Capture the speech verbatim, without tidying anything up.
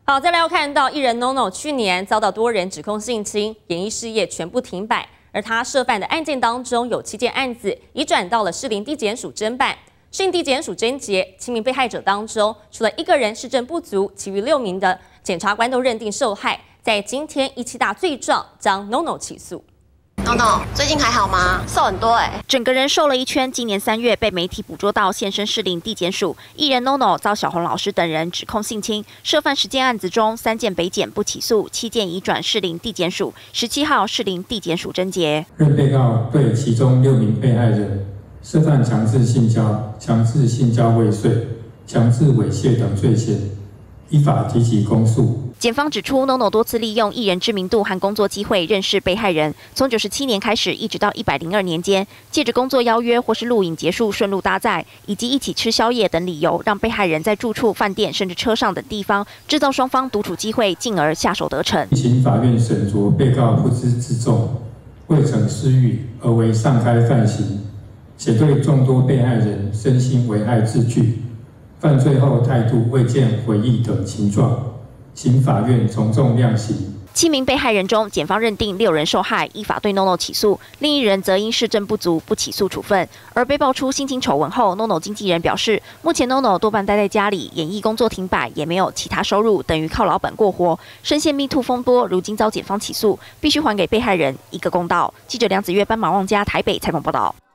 好，再来要看到艺人 N O N O 去年遭到多人指控性侵，演艺事业全部停摆。而他涉犯的案件当中有七件案子移转到了士林地检署侦办。士林地检署侦结七名被害者当中，除了一个人事证不足，其余六名的检察官都认定受害。在今天一七大罪状将 N O N O 起诉。 N O N O 最近还好吗？瘦很多哎、欸， 整个人瘦了一圈。今年三月被媒体捕捉到现身士林地检署，艺人 N O N O 遭小红老师等人指控性侵，涉犯十件案子中，三件北检不起诉，七件移转士林地检署。十七号士林地检署侦结， 任被告对其中六名被害人涉犯强制性交、强制性交未遂、强制猥亵等罪嫌，依法提起公诉。 检方指出 ，N O N O 多次利用艺人知名度和工作机会认识被害人，从九十七年开始，一直到一百零二年间，借着工作邀约或是录影结束顺路搭载，以及一起吃宵夜等理由，让被害人在住处、饭店甚至车上等地方制造双方独处机会，进而下手得逞。 经法院审酌被告不知自重，未曾施欲而为上开犯行，且对众多被害人身心危害致具，犯罪后态度未见悔意等情状。 请法院从重量刑。 七名被害人中，检方认定六人受害，依法对 N O N O 起诉；另一人则因事证不足不起诉处分。而被爆出性侵丑闻后 ，N O N O 经纪人表示，目前 N O N O 多半待在家里，演艺工作停摆，也没有其他收入，等于靠老本过活。深陷 Me Too 风波，如今遭检方起诉，必须还给被害人一个公道。记者梁子月、斑马旺家台北采访报道。